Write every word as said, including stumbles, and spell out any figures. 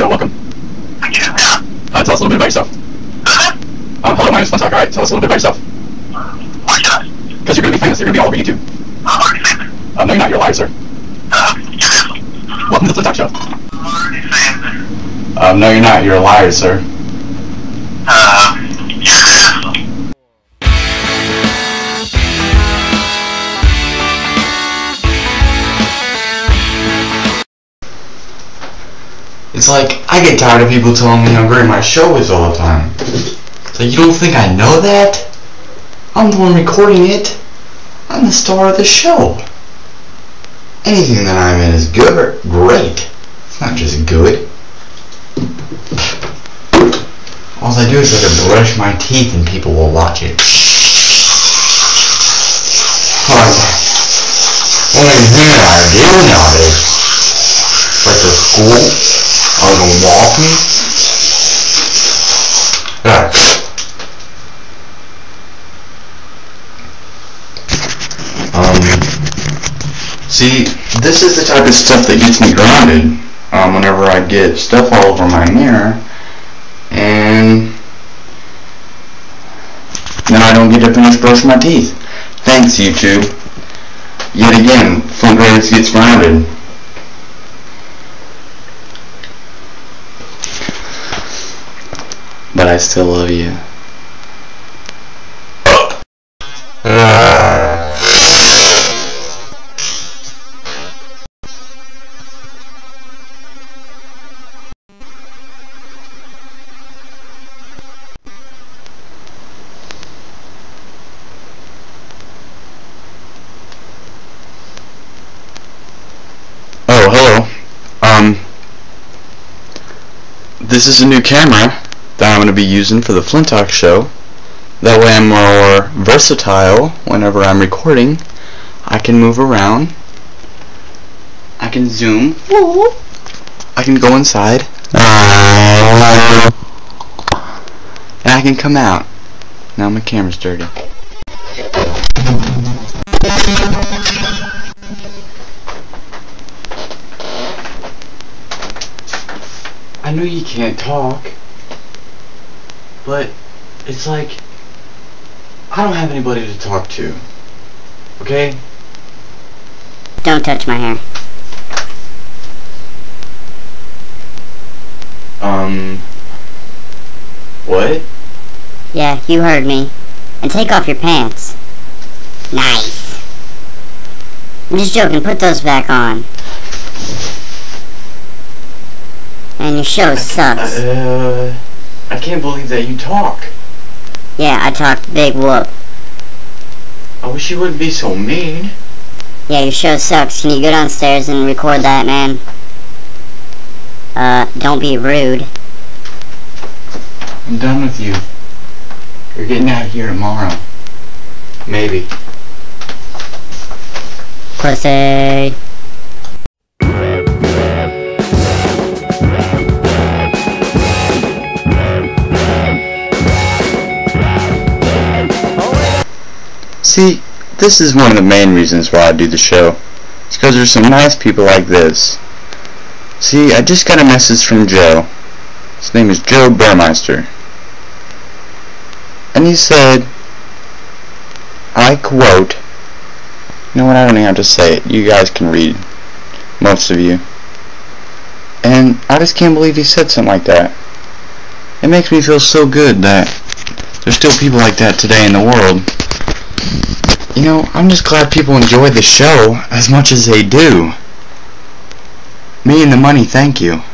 welcome. Thank you, yeah. Uh, tell us a little bit about yourself. Um, hello, my name is Flintock. Alright, tell us a little bit about yourself. Why should I? Because you're going to be famous. You're going to be all over YouTube. I'm already famous. Uh, no, you're not. You're a liar, sir. Uh, yes. Welcome to the Flintock Show. I'm already famous. Um, no, you're not. You're a liar, sir. Uh, yes. It's like, I get tired of people telling me how great my show is all the time. It's like, you don't think I know that? I'm the one recording it. I'm the star of the show. Anything that I'm in is good or great. It's not just good. All I do is like to brush my teeth and people will watch it. Like, only thing that I do nowadays, like the school, or the walking. Yeah. Um, see, this is the type of stuff that gets me grounded. Um, whenever I get stuff all over my mirror, and then I don't get to finish brushing my teeth. Thanks, YouTube. Yet again, Flint Raiders gets grounded. But I still love you. Oh, hello. Um, this is a new camera that I'm going to be using for the Flintock Show. That way I'm more versatile whenever I'm recording. I can move around. I can zoom. I can go inside. And I can come out. Now my camera's dirty. I know you can't talk, but it's like, I don't have anybody to talk to, okay? Don't touch my hair. Um, what? Yeah, you heard me. And take off your pants. Nice. I'm just joking, put those back on. And your show sucks. Uh, I can't believe that you talk. Yeah, I talked big whoop. I wish you wouldn't be so mean. Yeah, your show sucks. Can you go downstairs and record that, man? Uh, don't be rude. I'm done with you. You're getting out of here tomorrow. Maybe. Pussy. See, this is one of the main reasons why I do the show. It's because there's some nice people like this. See, I just got a message from Joe. His name is Joe Burmeister. And he said, I quote, you know what, I don't even have to say it. You guys can read. Most of you. And I just can't believe he said something like that. It makes me feel so good that there's still people like that today in the world. You know, I'm just glad people enjoy the show as much as they do. Me and the money, thank you.